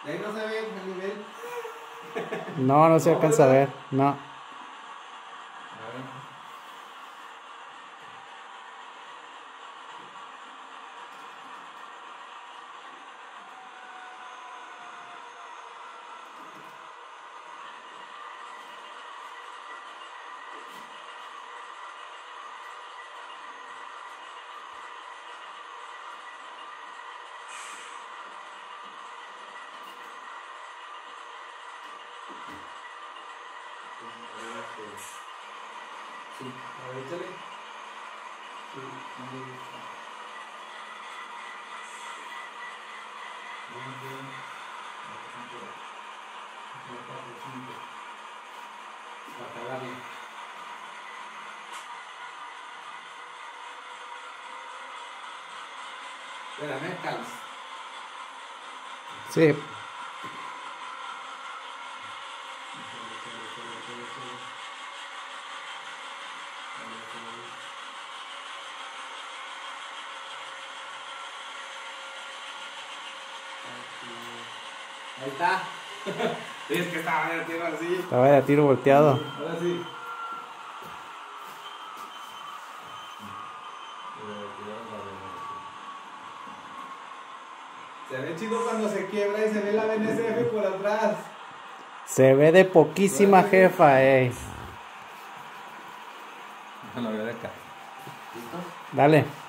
De ahí no se ve el nivel. No, no se alcanza a ver. No. A ver. Sí, a ver, échale. Sí, no me gusta. Bien, bien. Para calarle. Espérame, calma. Sí. Ahí está. Es que estaba en el tiro así. Estaba de a tiro volteado. Ahora sí. Se ve chido cuando se quiebra y se ve la BNSF por atrás. Se ve de poquísima jefa, No lo veo de acá. ¿Listo? Dale.